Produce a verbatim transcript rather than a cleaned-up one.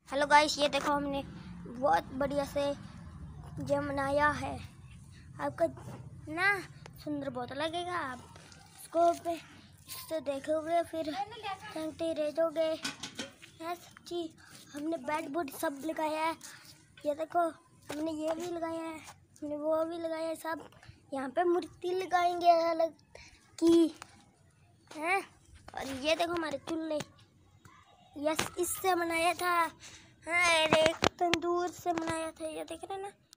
Hello guys, ये देखो हमने बहुत बढ़िया से ये बनाया है। आपको ना सुंदर बहुत लगेगा। आप इसको पे इससे देखोगे फिर देखते रह जाओगे। सच्ची हमने बेड बुड सब लगाया है। ये देखो हमने ये भी लगाया है, हमने वो भी लगाया है। सब यहाँ पे मूर्ति लगाएंगे अलग की है। और ये देखो हमारे चूल्हे, यस इससे बनाया था। हाँ, एक तंदूर से बनाया था। ये देख रहे हैं ना।